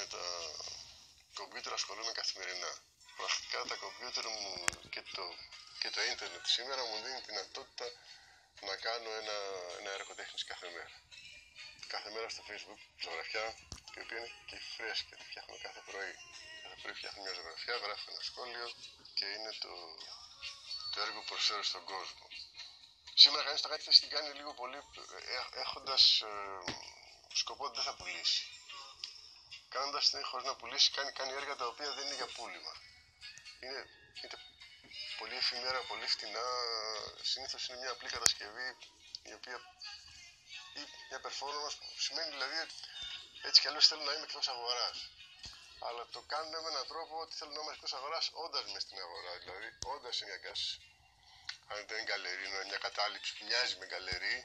τα κομπιούτερ ασχολούμαι καθημερινά. Πρακτικά τα κομπιούτερ μου και το ίντερνετ σήμερα μου δίνει τη δυνατότητα να κάνω ένα έργο τέχνης κάθε μέρα. Κάθε μέρα στο Facebook ζωγραφιά, η οποία είναι και φρέσκια, τη φτιάχνω κάθε πρωί. Κάθε πρωί φτιάχνω μια ζωγραφιά, γράφω ένα σχόλιο και είναι το έργο που προσφέρω στον κόσμο. Σήμερα κανείς το κάτι θα την κάνει λίγο πολύ έχοντας σκοπό ότι δεν θα πουλήσει. Κάνοντας την χωρίς να πουλήσει, κάνει έργα τα οποία δεν είναι για πούλημα. Είναι πολύ εφημερά, πολύ φτηνά. Συνήθως είναι μια απλή κατασκευή η οποία ή μια performance που σημαίνει δηλαδή έτσι κι αλλιώς θέλω να είμαι εκτός αγοράς. Αλλά το κάνουν με έναν τρόπο ότι θέλω να είμαι εκτός αγοράς όντας μες στην αγορά. Δηλαδή όντας είναι αν δεν είναι γκαλερί, είναι μια κατάληψη που μοιάζει με γκαλερί.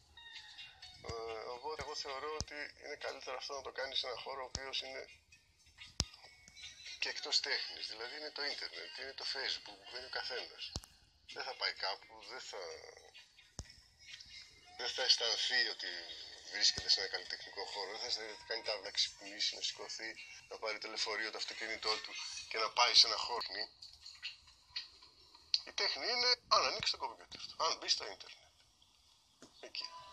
Οπότε εγώ θεωρώ ότι είναι καλύτερο αυτό να το κάνεις σε έναν χώρο ο οποίος είναι και εκτός τέχνης. Δηλαδή είναι το ίντερνετ, είναι το Facebook που είναι ο καθένας. Δεν θα πάει κάπου, δεν θα αισθανθεί ότι βρίσκεται σε ένα καλλιτεχνικό χώρο. Δεν θα κάνει τάβη να ξυπνήσει, να σηκωθεί, να πάρει το λεωφορείο, το αυτοκίνητό του και να πάει σε ένα χώρο. Η τέχνη είναι αν ανοίξει το κομπιούτερ του, αν μπει στο ίντερνετ. Εκεί.